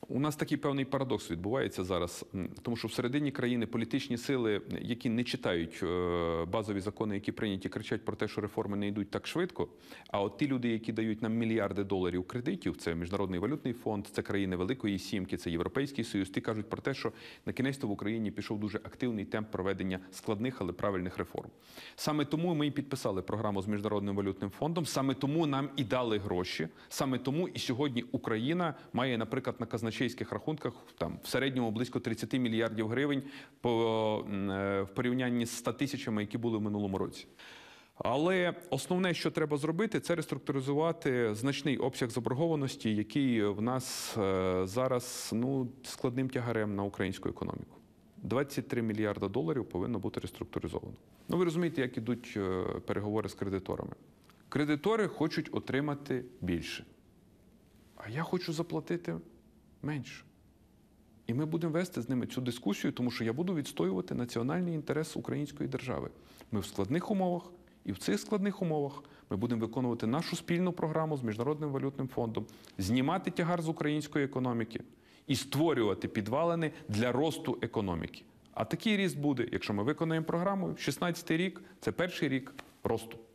У нас такий певний парадокс відбувається зараз, тому що всередині країни політичні сили, які не читають базові закони, які прийняті, кричать про те, що реформи не йдуть так швидко, а от ті люди, які дають нам мільярди доларів кредитів, це Міжнародний валютний фонд, це країни Великої Сімки, це Європейський Союз, ті кажуть про те, що на кінець-то в Україні пішов дуже активний темп проведення складних, але правильних реформ. Саме тому ми і підписали програму з Міжнародним валютним фондом, саме тому нам і дали гроші, саме тому і сьогодні Україна має, наприклад, на казначейських рахунках там в середньому близько 30 мільярдів гривень в порівнянні з 100 тисячами, які були в минулому році. Але основне, що треба зробити, це реструктуризувати значний обсяг заборгованості, який в нас зараз складним тягарем на українську економіку. 23 мільярда доларів повинно бути реструктуризовано. Ви розумієте, як ідуть переговори з кредиторами. Кредитори хочуть отримати більше, а я хочу заплатити менше. І ми будемо вести з ними цю дискусію, тому що я буду відстоювати національний інтерес української держави. Ми в складних умовах, і в цих складних умовах ми будемо виконувати нашу спільну програму з Міжнародним валютним фондом, знімати тягар з української економіки і створювати підвалини для росту економіки. А такий ріст буде, якщо ми виконаємо програму, 16-й рік – це перший рік росту.